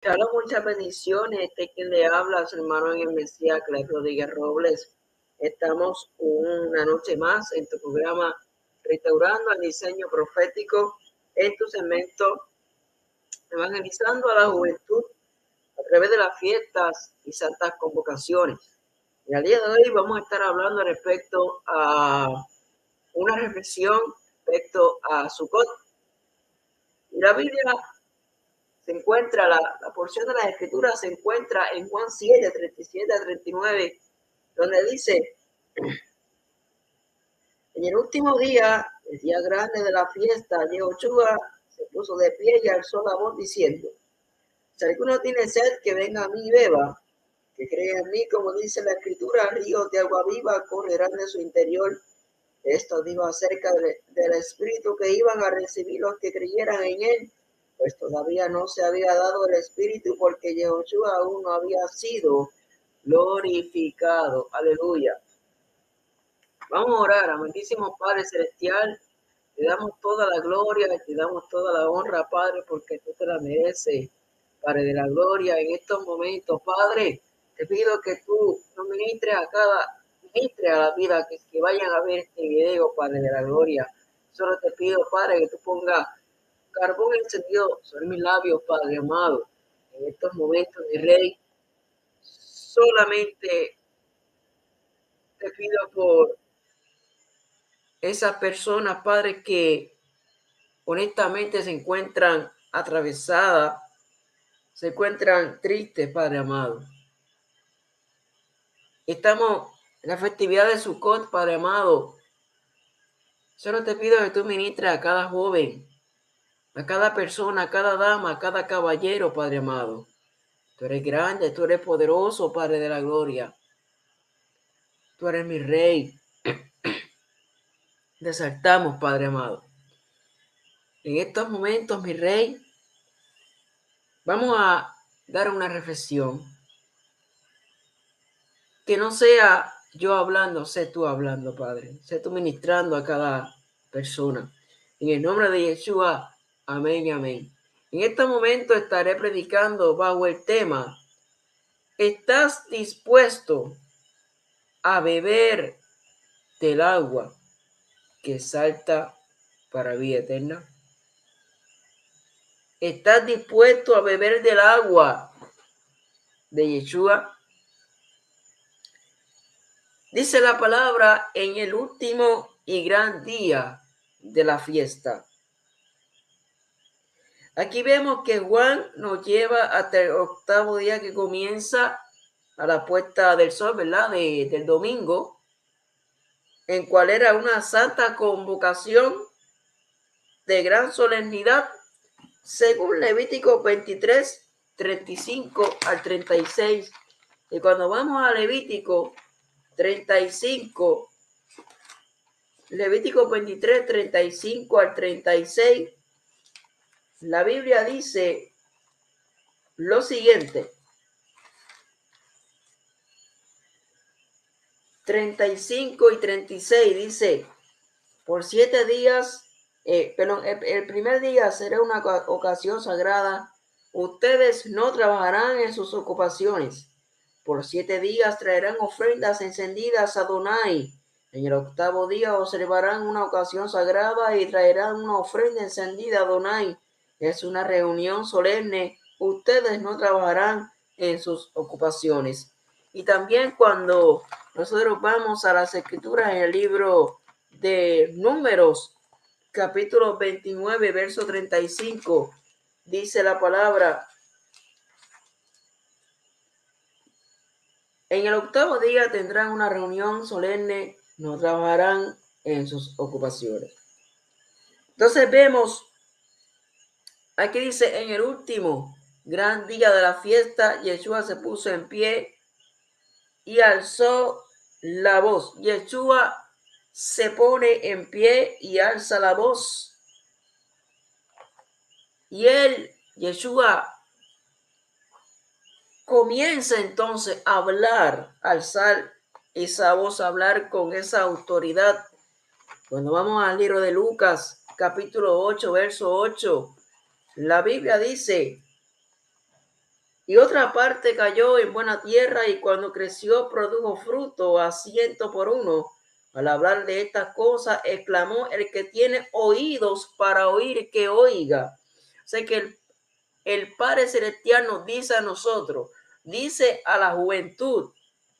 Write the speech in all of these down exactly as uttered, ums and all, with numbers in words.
Shalom, muchas bendiciones. Este quien le habla, su hermano en el Mesías, Clay Rodríguez Robles. Estamos una noche más en tu programa Restaurando el Diseño Profético, en tu segmento Evangelizando a la Juventud a través de las fiestas y santas convocaciones. Y al día de hoy vamos a estar hablando respecto a una reflexión respecto a Sukkot. Y la Biblia se encuentra, la, la porción de las escrituras se encuentra en Juan siete, treinta y siete a treinta y nueve, donde dice: en el último día, el día grande de la fiesta, Yehoshua se puso de pie y alzó la voz diciendo: si alguno tiene sed, que venga a mí y beba. Que cree en mí, como dice la escritura, ríos de agua viva correrán de su interior. Esto digo acerca de, del Espíritu que iban a recibir los que creyeran en él, pues todavía no se había dado el Espíritu, porque Yehoshua aún no había sido glorificado. Aleluya. Vamos a orar. Amantísimo Padre Celestial, te damos toda la gloria y te damos toda la honra, Padre, porque tú te la mereces, Padre de la gloria. En estos momentos, Padre, te pido que tú nos ministres a cada ministre a la vida que, que vayan a ver este video, Padre de la gloria. Solo te pido, Padre, que tú pongas carbón encendido sobre mis labios, Padre amado. En estos momentos, mi Rey, solamente te pido por esas personas, Padre, que honestamente se encuentran atravesadas, se encuentran tristes, Padre amado. Estamos en la festividad de Sukkot, Padre amado. Solo te pido que tú ministres a cada joven, a cada persona, a cada dama, a cada caballero, Padre amado. Tú eres grande, tú eres poderoso, Padre de la gloria. Tú eres mi Rey. Te exaltamos, Padre amado. En estos momentos, mi Rey, vamos a dar una reflexión. Que no sea yo hablando, sé tú hablando, Padre. Sé tú ministrando a cada persona. En el nombre de Yeshua, amén y amén. En este momento estaré predicando bajo el tema: ¿estás dispuesto a beber del agua que salta para vida eterna? ¿Estás dispuesto a beber del agua de Yeshua? Dice la palabra: en el último y gran día de la fiesta. Aquí vemos que Juan nos lleva hasta el octavo día, que comienza a la puesta del sol, ¿verdad? De, del domingo, en cual era una santa convocación de gran solemnidad, según Levítico veintitrés, treinta y cinco al treinta y seis. Y cuando vamos a Levítico treinta y cinco, Levítico veintitrés, treinta y cinco al treinta y seis, la Biblia dice lo siguiente: treinta y cinco y treinta y seis dice: por siete días, eh, perdón, el, el primer día será una ocasión sagrada. Ustedes no trabajarán en sus ocupaciones. Por siete días traerán ofrendas encendidas a Adonai. En el octavo día observarán una ocasión sagrada y traerán una ofrenda encendida a Adonai. Es una reunión solemne. Ustedes no trabajarán en sus ocupaciones. Y también cuando nosotros vamos a las escrituras en el libro de Números, capítulo veintinueve, verso treinta y cinco, dice la palabra: en el octavo día tendrán una reunión solemne, no trabajarán en sus ocupaciones. Entonces vemos, aquí dice: en el último gran día de la fiesta, Yeshua se puso en pie y alzó la voz. Yeshua se pone en pie y alza la voz. Y él, Yeshua, comienza entonces a hablar, a alzar esa voz, a hablar con esa autoridad. Cuando vamos al libro de Lucas, capítulo ocho, verso ocho, la Biblia dice: Y otra parte cayó en buena tierra y cuando creció produjo fruto a ciento por uno. Al hablar de estas cosas, exclamó el que tiene oídos para oír, que oiga. O sea que el, el Padre Celestial nos dice a nosotros, dice a la juventud.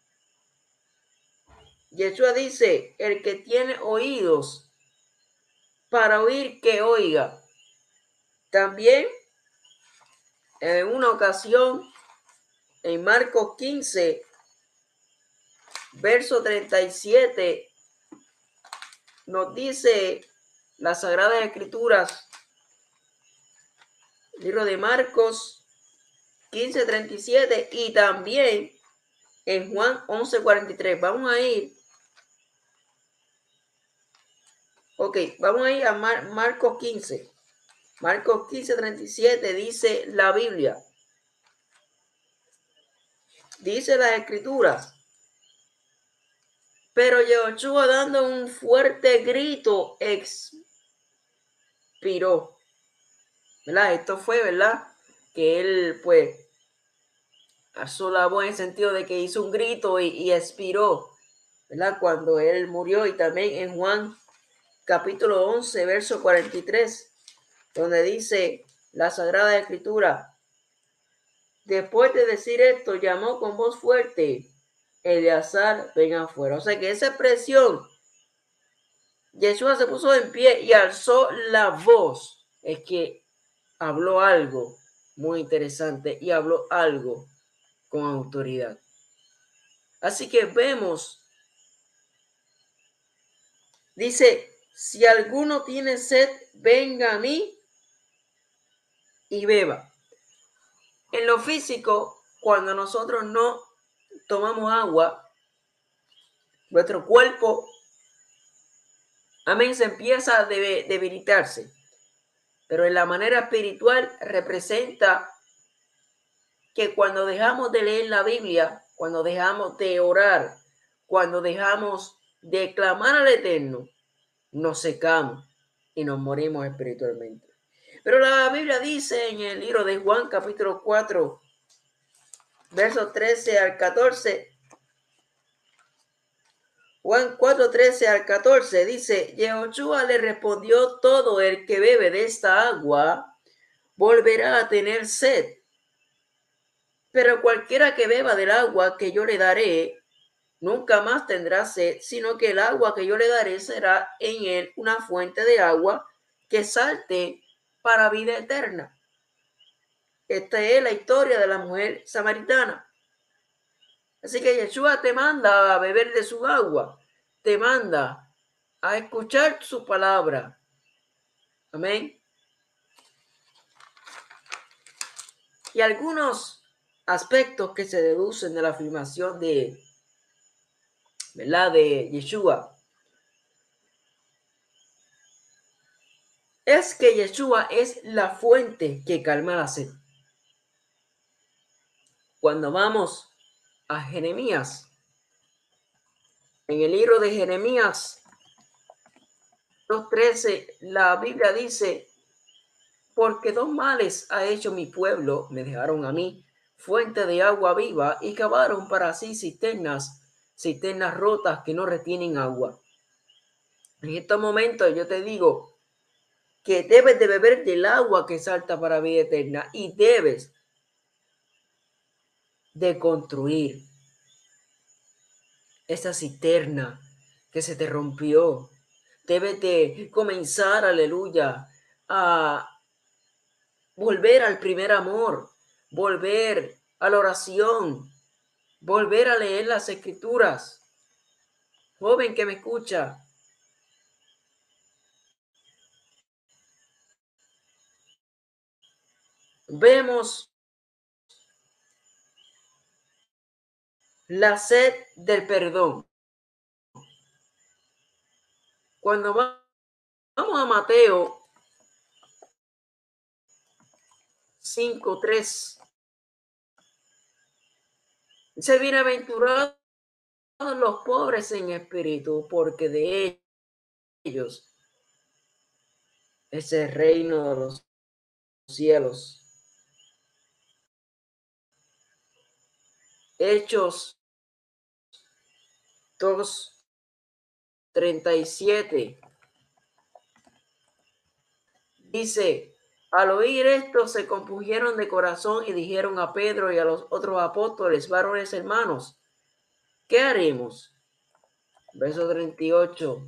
Yeshua dice, el que tiene oídos para oír, que oiga. También en una ocasión, en Marcos quince, verso treinta y siete, nos dice las Sagradas Escrituras, libro de Marcos quince, treinta y siete, y también en Juan once, cuarenta y tres. Vamos a ir, ok, vamos a ir a Mar Marcos quince. Marcos quince, treinta y siete dice la Biblia. Dice las Escrituras. Pero Yeshua, dando un fuerte grito, expiró. ¿Verdad? Esto fue, ¿verdad? Que él, pues, alzó la voz en el sentido de que hizo un grito y, y expiró, ¿verdad? Cuando él murió. Y también en Juan capítulo once, verso cuarenta y tres, donde dice la Sagrada Escritura, después de decir esto, llamó con voz fuerte, Eleazar, ven afuera. O sea que esa expresión, Yeshua se puso en pie y alzó la voz. Es que habló algo muy interesante y habló algo con autoridad. Así que vemos, dice, si alguno tiene sed, venga a mí y beba. En lo físico, cuando nosotros no tomamos agua, nuestro cuerpo, amén, se empieza a debilitarse. Pero en la manera espiritual representa que cuando dejamos de leer la Biblia, cuando dejamos de orar, cuando dejamos de clamar al Eterno, nos secamos y nos morimos espiritualmente. Pero la Biblia dice en el libro de Juan capítulo cuatro, versos trece al catorce, Juan cuatro, trece al catorce, dice, Yeshua le respondió, todo el que bebe de esta agua volverá a tener sed. Pero cualquiera que beba del agua que yo le daré, nunca más tendrá sed, sino que el agua que yo le daré será en él una fuente de agua que salte para vida eterna. Esta es la historia de la mujer samaritana. Así que Yeshua te manda a beber de su agua, te manda a escuchar su palabra. Amén. Y algunos aspectos que se deducen de la afirmación de, ¿verdad?, de Yeshua es que Yeshua es la fuente que calma la sed. Cuando vamos a Jeremías, en el libro de Jeremías dos trece, la Biblia dice, porque dos males ha hecho mi pueblo, me dejaron a mí fuente de agua viva y cavaron para sí cisternas, cisternas rotas que no retienen agua. En estos momentos yo te digo que debes de beber del agua que salta para vida eterna y debes de construir esa cisterna que se te rompió. Debes de comenzar, aleluya, a volver al primer amor, volver a la oración, volver a leer las escrituras. Joven que me escucha, vemos la sed del perdón. Cuando vamos a Mateo cinco tres, dice, bienaventurados los pobres en espíritu, porque de ellos es el reino de los cielos. Hechos dos, treinta y siete. Dice, al oír esto se compungieron de corazón y dijeron a Pedro y a los otros apóstoles, varones hermanos, ¿qué haremos? Verso treinta y ocho.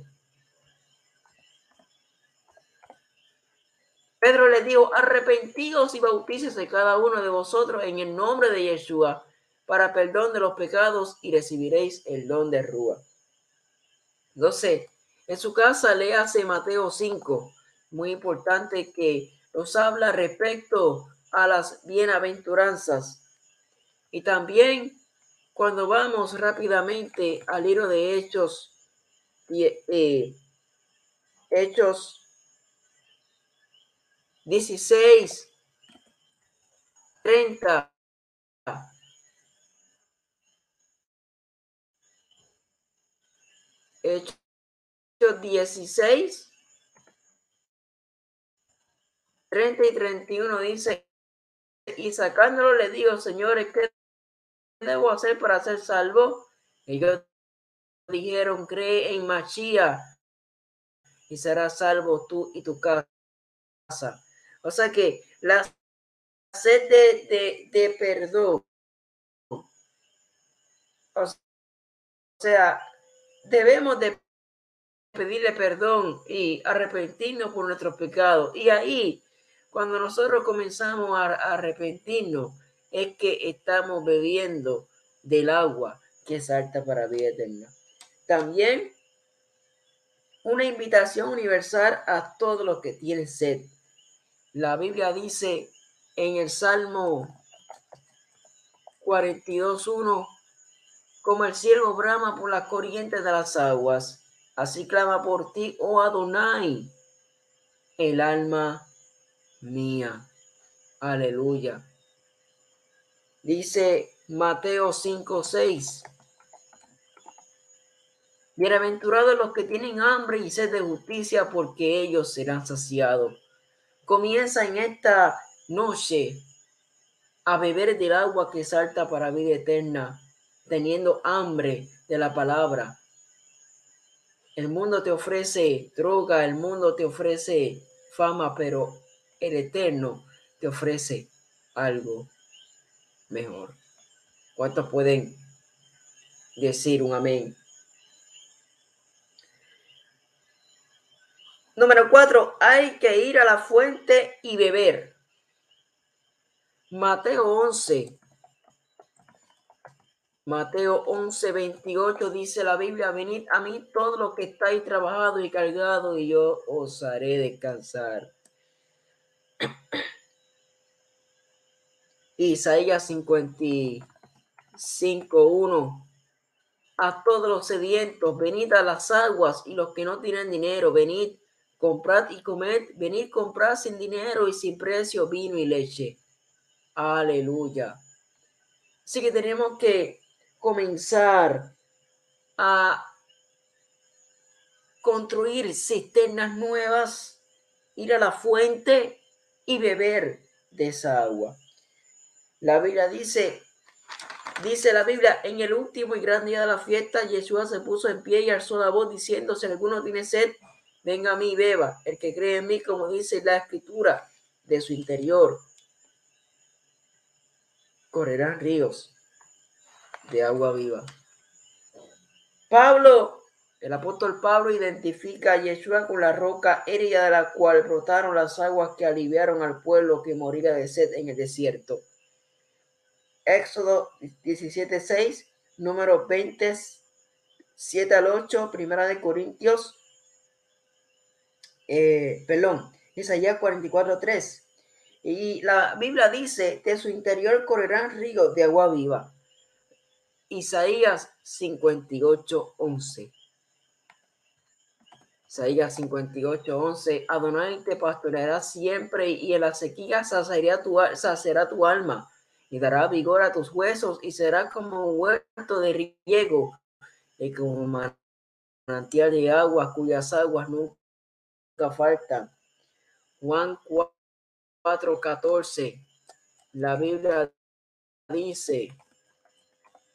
Pedro les dijo, arrepentíos y bautícese cada uno de vosotros en el nombre de Yeshua para perdón de los pecados y recibiréis el don de Rúa. Entonces, en su casa léase Mateo cinco, muy importante, que nos habla respecto a las bienaventuranzas. Y también cuando vamos rápidamente al libro de Hechos, eh, Hechos dieciséis, treinta, Hechos dieciséis, treinta y treinta y uno dice, y sacándolo le digo, señores, ¿qué debo hacer para ser salvo? Ellos dijeron, cree en Mashiach y serás salvo tú y tu casa. O sea que la sed de, de, de perdón, o sea, debemos de pedirle perdón y arrepentirnos por nuestros pecados. Y ahí, cuando nosotros comenzamos a arrepentirnos, es que estamos bebiendo del agua que salta para vida eterna. También una invitación universal a todos los que tienen sed. La Biblia dice en el Salmo cuarenta y dos, uno, como el cielo brama por las corrientes de las aguas, así clama por ti, oh Adonai, el alma mía. Aleluya. Dice Mateo cinco, seis. Bienaventurados los que tienen hambre y sed de justicia, porque ellos serán saciados. Comienza en esta noche a beber del agua que salta para vida eterna, teniendo hambre de la palabra. El mundo te ofrece droga, el mundo te ofrece fama, pero el Eterno te ofrece algo mejor. ¿Cuántos pueden decir un amén? Número cuatro, hay que ir a la fuente y beber. Mateo once. Mateo once, veintiocho dice la Biblia, venid a mí todos los que estáis trabajados y cargados y yo os haré descansar. Isaías cincuenta y cinco, uno. A todos los sedientos, venid a las aguas, y los que no tienen dinero, venid, comprad y comed, venid, comprad sin dinero y sin precio vino y leche. Aleluya. Así que tenemos que comenzar a construir cisternas nuevas, ir a la fuente y beber de esa agua. La Biblia dice, dice la Biblia, en el último y gran día de la fiesta, Yeshua se puso en pie y alzó la voz diciendo, si alguno tiene sed, venga a mí y beba. El que cree en mí, como dice la Escritura, de su interior correrán ríos de agua viva. Pablo, el apóstol Pablo identifica a Yeshua con la roca érida de la cual brotaron las aguas que aliviaron al pueblo que moría de sed en el desierto. Éxodo diecisiete, seis, número veinte, siete al ocho, Primera de Corintios, eh, perdón, Isaías cuarenta y cuatro, tres. Y la Biblia dice, de su interior correrán ríos de agua viva. Isaías cincuenta y ocho, once. Isaías cincuenta y ocho, once. Adonai te pastoreará siempre y en la sequía saciará tu, saciará tu alma y dará vigor a tus huesos y será como un huerto de riego y como un manantial de aguas cuyas aguas nunca faltan. Juan cuatro, catorce. La Biblia dice,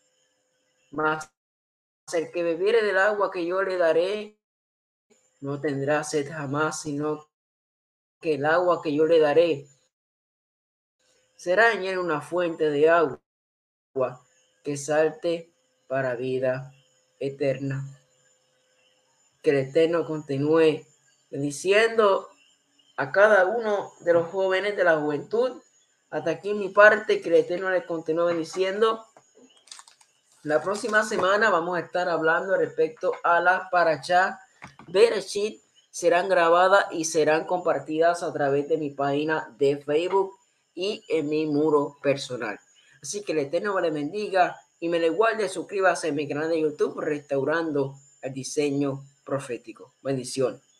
Mas el que bebiere del agua que yo le daré, no tendrá sed jamás, sino que el agua que yo le daré será en él una fuente de agua que salte para vida eterna. Que el Eterno continúe diciendo a cada uno de los jóvenes de la juventud. Hasta aquí mi parte, que el Eterno les continúe bendiciendo. La próxima semana vamos a estar hablando respecto a la Parashá Bereshit. Serán grabadas y serán compartidas a través de mi página de Facebook y en mi muro personal. Así que el Eterno me le bendiga y me le guarde. Suscríbase a mi canal de YouTube Restaurando el Diseño Profético. Bendición.